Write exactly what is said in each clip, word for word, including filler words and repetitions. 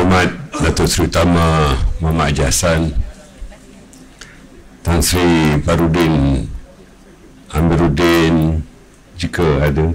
Hormat Datuk Seri Utama Muhammad Haji Hassan, Tan Sri Barudin Amiruddin jika ada,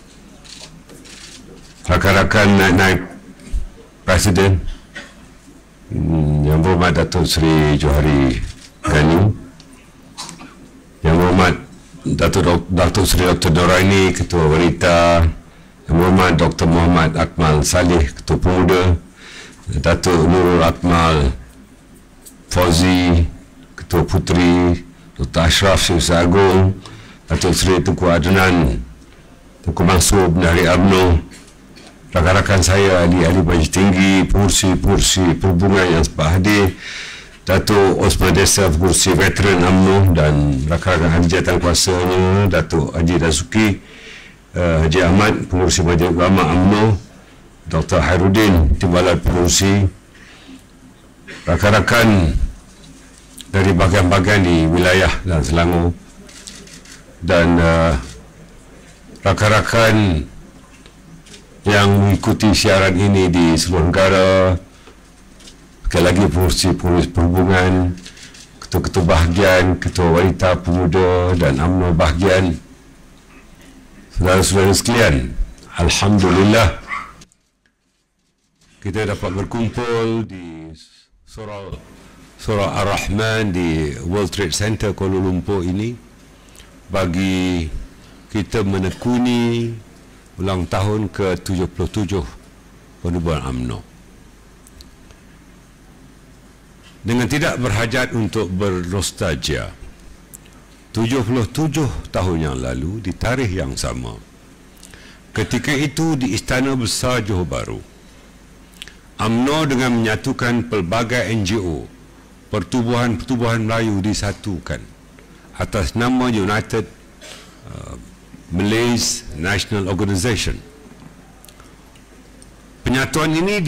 rakan-rakan naib-naib Presiden, Yang Berhormat Datuk Seri Johari Gani, Yang Berhormat Datuk Datuk Seri Doktor Noraini, Ketua Wanita, Yang Berhormat Doktor Muhammad Akmal Saleh, Ketua Pemuda, Datuk Nurul Akmal Fauzi, Ketua Puteri, Doktor Ashraf Syekh Agung, Datuk Seri Tunku Adnan, Tunku Mansur Bendahari U M N O, rakan-rakan saya, ahli-ahli Majlis Tinggi, pengurusi-pengurusi perhubungan yang sempat hadir, Datuk Osman Desa, pengurusi veteran U M N O, dan rakan-rakan ahli jawatankuasanya, Datuk Haji Dazuki, uh, Haji Ahmad, pengurusi Majlis Ulama U M N O, Doktor Hairudin, Timbalan Pengurusi, rakan-rakan dari bahagian-bahagian di wilayah dan Selangor, dan uh, rakan-rakan yang mengikuti siaran ini di seluruh negara, sekali lagi pengurusi-pengurusi perhubungan, ketua-ketua bahagian, ketua wanita, pemuda dan U M N O bahagian, saudara-saudara sekalian, alhamdulillah kita dapat berkumpul di surau surau Ar-Rahman di World Trade Center Kuala Lumpur ini bagi kita menekuni ulang tahun ke tujuh puluh tujuh penubuhan U M N O. Dengan tidak berhajat untuk bernostalgia, tujuh puluh tujuh tahun yang lalu di tarikh yang sama, ketika itu di Istana Besar Johor Bahru, U M N O dengan menyatukan pelbagai N G O, pertubuhan-pertubuhan Melayu disatukan atas nama United uh, Malays National Organisation. Penyatuan ini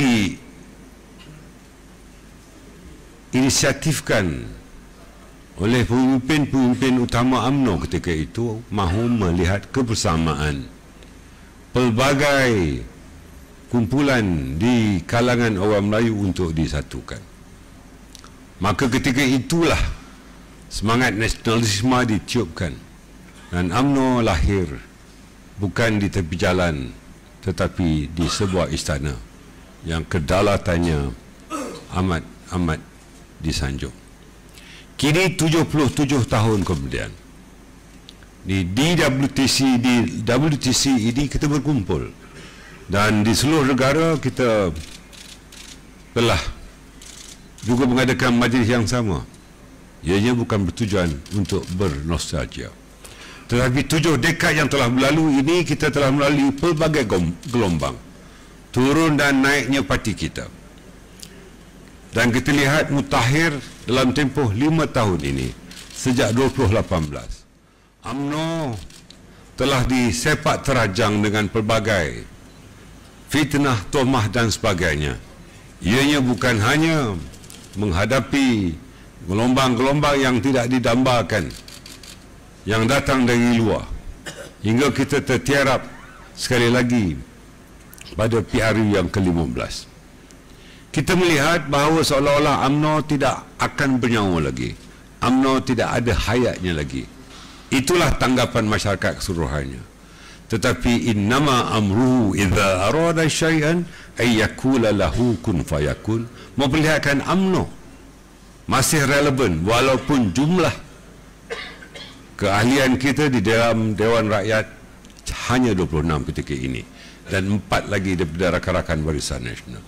diinisiatifkan oleh pemimpin-pemimpin utama U M N O ketika itu, mahu melihat kebersamaan pelbagai kumpulan di kalangan orang Melayu untuk disatukan. Maka ketika itulah semangat nasionalisme ditiupkan dan U M N O lahir bukan di tepi jalan tetapi di sebuah istana yang kedalatannya amat amat disanjung. Kini tujuh puluh tujuh tahun kemudian di D W T C di W T C ini kita berkumpul, dan di seluruh negara kita telah juga mengadakan majlis yang sama. Ianya bukan bertujuan untuk bernostalgia, tetapi tujuh dekad yang telah berlalu ini kita telah melalui pelbagai gelombang turun dan naiknya parti kita, dan kita lihat mutakhir dalam tempoh lima tahun ini sejak dua ribu lapan belas U M N O telah disepak terajang dengan pelbagai fitnah, tomah dan sebagainya. Ianya bukan hanya menghadapi gelombang-gelombang yang tidak didambakan yang datang dari luar, hingga kita tertiarap sekali lagi pada P R U yang ke lima belas. Kita melihat bahawa seolah-olah U M N O tidak akan bernyawa lagi, U M N O tidak ada hayatnya lagi. Itulah tanggapan masyarakat keseluruhannya. Tetapi innama amruhu idza arada syai'an ay yaqula lahu kun fayakun, memperlihatkan U M N O masih relevan walaupun jumlah keahlian kita di dalam Dewan Rakyat hanya dua puluh enam ketika ini, dan empat lagi daripada rakan-rakan Barisan Nasional.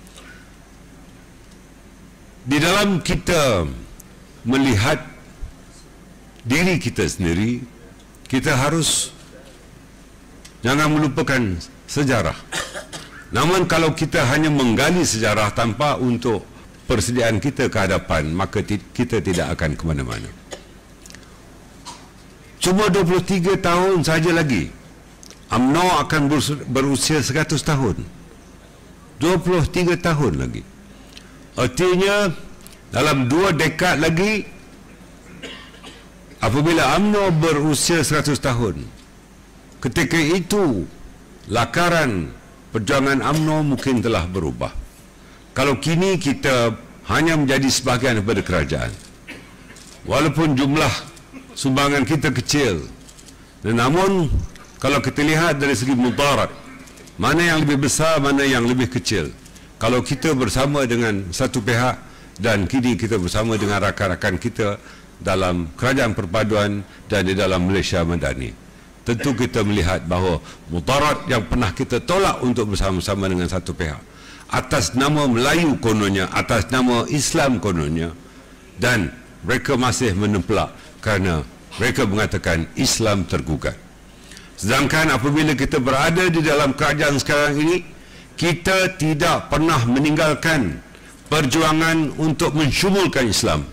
Di dalam kita melihat diri kita sendiri, kita harus jangan melupakan sejarah. Namun kalau kita hanya menggali sejarah tanpa untuk persediaan kita ke hadapan, maka kita tidak akan ke mana-mana. Cuma dua puluh tiga tahun saja lagi U M N O akan berusia seratus tahun. dua puluh tiga tahun lagi. Artinya dalam dua dekad lagi, apabila U M N O berusia seratus tahun, ketika itu lakaran perjuangan U M N O mungkin telah berubah. kalau kini kita hanya menjadi sebahagian daripada kerajaan, walaupun jumlah sumbangan kita kecil, namun kalau kita lihat dari segi mudarat, mana yang lebih besar, mana yang lebih kecil, kalau kita bersama dengan satu pihak dan kini kita bersama dengan rakan-rakan kita dalam kerajaan perpaduan dan di dalam Malaysia Madani, tentu kita melihat bahawa mudarat yang pernah kita tolak untuk bersama-sama dengan satu pihak atas nama Melayu kononnya, atas nama Islam kononnya, dan mereka masih menempelak kerana mereka mengatakan Islam tergugat. Sedangkan apabila kita berada di dalam kerajaan sekarang ini, kita tidak pernah meninggalkan perjuangan untuk mensyumulkan Islam,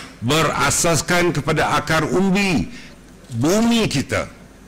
berasaskan kepada akar umbi bumi kita,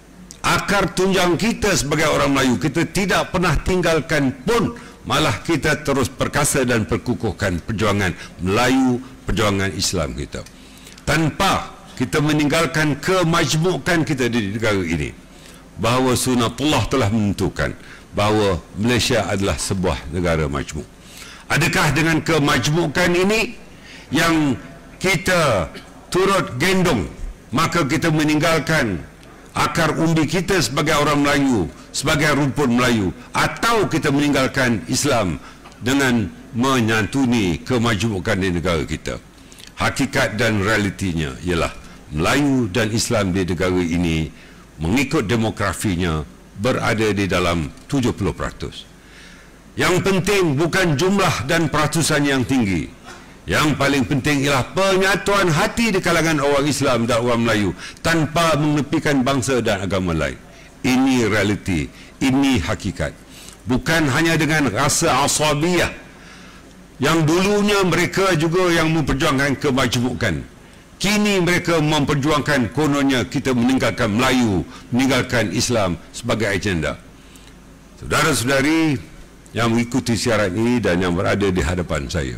akar tunjang kita sebagai orang Melayu. Kita tidak pernah tinggalkan pun, malah kita terus perkasa dan perkukuhkan perjuangan Melayu, perjuangan Islam kita, tanpa kita meninggalkan kemajmukan kita di negara ini. Bahawa sunatullah telah menentukan bahawa Malaysia adalah sebuah negara majmuk. Adakah dengan kemajmukan ini yang kita turut gendong, maka kita meninggalkan akar umbi kita sebagai orang Melayu, sebagai rumpun Melayu, atau kita meninggalkan Islam dengan menyantuni kemajmukan di negara kita? Hakikat dan realitinya ialah Melayu dan Islam di negara ini mengikut demografinya berada di dalam tujuh puluh peratus. Yang penting bukan jumlah dan peratusan yang tinggi. Yang paling penting ialah penyatuan hati di kalangan orang Islam dan orang Melayu tanpa mengepikan bangsa dan agama lain. Ini realiti, ini hakikat. Bukan hanya dengan rasa asabiyah yang dulunya mereka juga yang memperjuangkan kemajmukan. Kini mereka memperjuangkan kononnya kita meninggalkan Melayu, meninggalkan Islam sebagai agenda. Saudara-saudari yang mengikuti siaran ini dan yang berada di hadapan saya,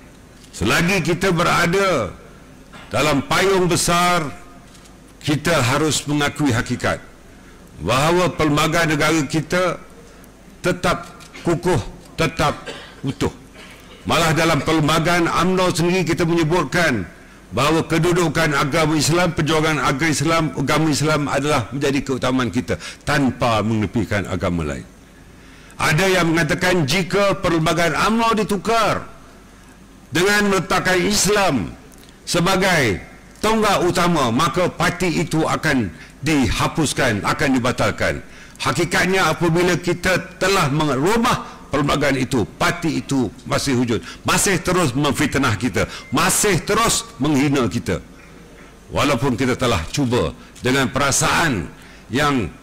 selagi kita berada dalam payung besar, kita harus mengakui hakikat bahawa pelbagai negara kita tetap kukuh, tetap utuh. Malah dalam Perlembagaan U M N O sendiri kita menyebutkan bahawa kedudukan agama Islam, perjuangan agama Islam, agama Islam adalah menjadi keutamaan kita tanpa mengepikan agama lain. Ada yang mengatakan jika Perlembagaan U M N O ditukar dengan meletakkan Islam sebagai tonggak utama, maka parti itu akan dihapuskan, akan dibatalkan. Hakikatnya apabila kita telah merubah perlembagaan itu, parti itu masih wujud, masih terus memfitnah kita, masih terus menghina kita. Walaupun kita telah cuba dengan perasaan yang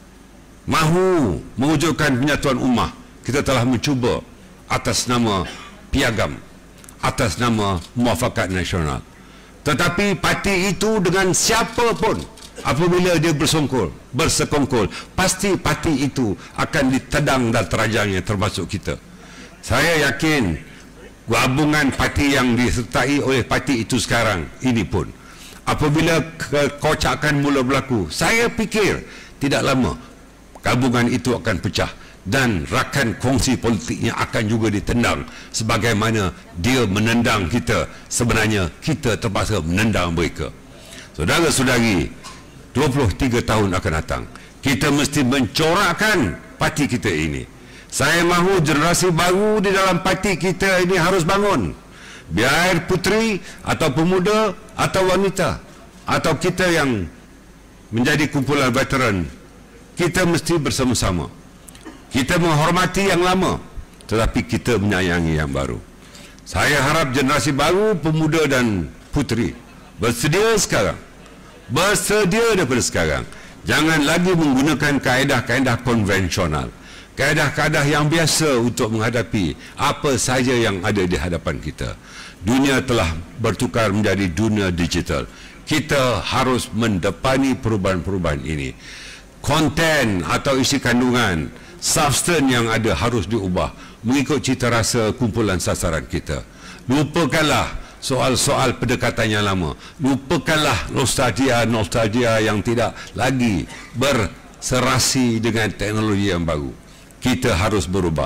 mahu mewujudkan penyatuan ummah, kita telah mencuba atas nama piagam, atas nama muafakat nasional. Tetapi parti itu dengan siapa pun, apabila dia bersongkol, bersekongkol, pasti parti itu akan ditedang dan terajangnya, termasuk kita. Saya yakin gabungan parti yang disertai oleh parti itu sekarang ini pun, apabila kekocakan mula berlaku, saya fikir tidak lama gabungan itu akan pecah dan rakan kongsi politiknya akan juga ditendang sebagaimana dia menendang kita. Sebenarnya kita terpaksa menendang mereka. Saudara-saudari, dua puluh tiga tahun akan datang, kita mesti mencorakkan parti kita ini. Saya mahu generasi baru di dalam parti kita ini harus bangun. Biar puteri atau pemuda atau wanita atau kita yang menjadi kumpulan veteran, kita mesti bersama-sama. Kita menghormati yang lama, tetapi kita menyayangi yang baru. Saya harap generasi baru, pemuda dan puteri bersedia sekarang, bersedia daripada sekarang. Jangan lagi menggunakan kaedah-kaedah konvensional, kaedah-kaedah yang biasa untuk menghadapi apa saja yang ada di hadapan kita. Dunia telah bertukar menjadi dunia digital. Kita harus mendepani perubahan-perubahan ini. Konten atau isi kandungan, substan yang ada harus diubah mengikut cita rasa kumpulan sasaran kita. Lupakanlah soal-soal pendekatan yang lama. Lupakanlah nostalgia-nostalgia yang tidak lagi berserasi dengan teknologi yang baru. Kita harus berubah.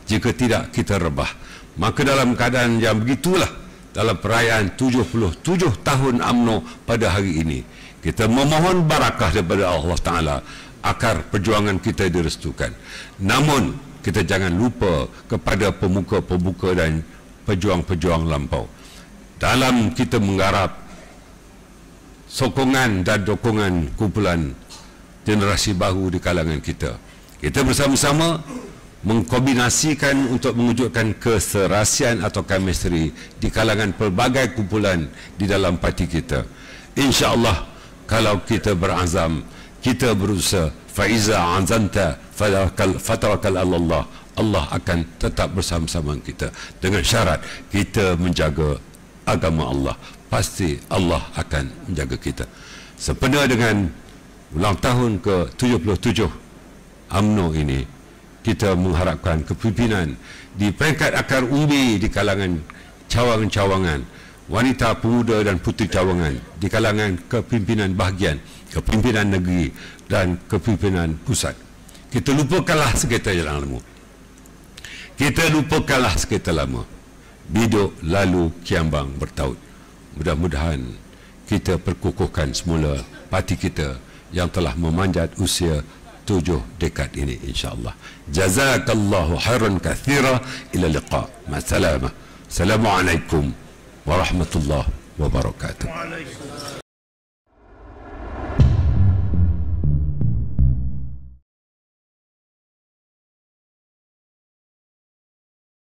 Jika tidak, kita rebah. Maka dalam keadaan yang begitulah, dalam perayaan tujuh puluh tujuh tahun U M N O pada hari ini, kita memohon barakah daripada Allah Ta'ala agar perjuangan kita direstukan. Namun, kita jangan lupa kepada pemuka-pemuka dan pejuang-pejuang lampau. Dalam kita menggarap sokongan dan dokongan kumpulan generasi baru di kalangan kita, kita bersama-sama mengkombinasikan untuk mewujudkan keserasian atau chemistry di kalangan pelbagai kumpulan di dalam parti kita. InsyaAllah, kalau kita berazam, kita berusaha, faiza azanta fatawakkal Allah, Allah akan tetap bersama-sama kita. Dengan syarat kita menjaga agama Allah, pasti Allah akan menjaga kita. Sempena dengan ulang tahun ke tujuh puluh tujuh U M N O ini, kita mengharapkan kepimpinan di peringkat akar umbi di kalangan cawangan-cawangan, wanita, pemuda dan puteri cawangan, di kalangan kepimpinan bahagian, kepimpinan negeri dan kepimpinan pusat. Kita lupakanlah sekitar jalan lama. Kita lupakanlah sekitar lama. Biduk lalu kiambang bertaut. Mudah-mudahan kita perkukuhkan semula parti kita yang telah memanjat usia tujuh dekad ini, insyaAllah. Jazakallahu khairan kathira. Ila liqa. Ma'asalamah. Assalamualaikum warahmatullahi wabarakatuh.